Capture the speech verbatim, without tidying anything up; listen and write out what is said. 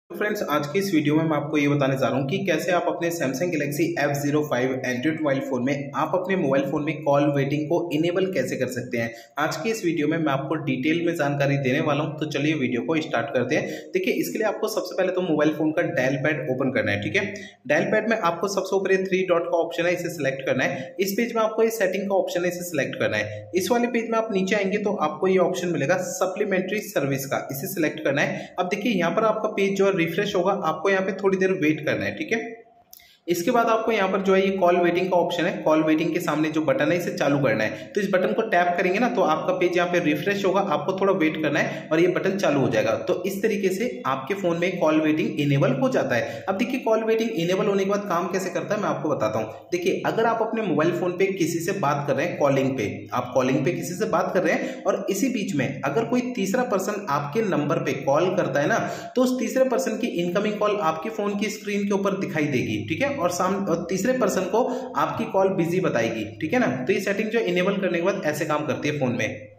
Friends, आज की इस वीडियो में मैं आपको ये बताने जा रहा हूँ कि कैसे आप अपने Samsung Galaxy F zero five Android mobile phone में आप अपने मोबाइल फोन में कॉल वेटिंग को इनेबल कैसे कर सकते हैं। आज की इस वीडियो में मैं आपको डिटेल में जानकारी देने वाला हूँ, तो चलिए वीडियो को स्टार्ट करते हैं। देखिए, इसके लिए आपको सबसे पहले तो मोबाइल फोन का डायल पैड ओपन करना है। ठीक है, डायल पैड में आपको सबसे ऊपर थ्री डॉट का ऑप्शन है, इसे सिलेक्ट करना है। इस पेज में आपको ये सेटिंग का ऑप्शन है, इसे सिलेक्ट करना है। इस वाले पेज में आप नीचे आएंगे तो आपको ये ऑप्शन मिलेगा सप्लीमेंट्री सर्विस का, इसे सिलेक्ट करना है। अब देखिए, यहाँ पर आपका पेज जो है रिफ्रेश होगा, आपको यहाँ पे थोड़ी देर वेट करना है। ठीक है, इसके बाद आपको यहाँ पर जो है ये कॉल वेटिंग का ऑप्शन है, कॉल वेटिंग के सामने जो बटन है इसे चालू करना है। तो इस बटन को टैप करेंगे ना तो आपका पेज यहाँ पे रिफ्रेश होगा, आपको थोड़ा वेट करना है और ये बटन चालू हो जाएगा। तो इस तरीके से आपके फोन में कॉल वेटिंग इनेबल हो जाता है। अब देखिए, कॉल वेटिंग इनेबल होने के बाद काम कैसे करता है मैं आपको बताता हूँ। देखिए, अगर आप अपने मोबाइल फोन पे किसी से बात कर रहे हैं, कॉलिंग पे आप कॉलिंग पे किसी से बात कर रहे हैं और इसी बीच में अगर कोई तीसरा पर्सन आपके नंबर पे कॉल करता है ना, तो उस तीसरे पर्सन की इनकमिंग कॉल आपके फोन की स्क्रीन के ऊपर दिखाई देगी। ठीक है, और सामने तीसरे पर्सन को आपकी कॉल बिजी बताएगी। ठीक है ना, तो ये सेटिंग जो इनेबल करने के बाद ऐसे काम करती है फोन में।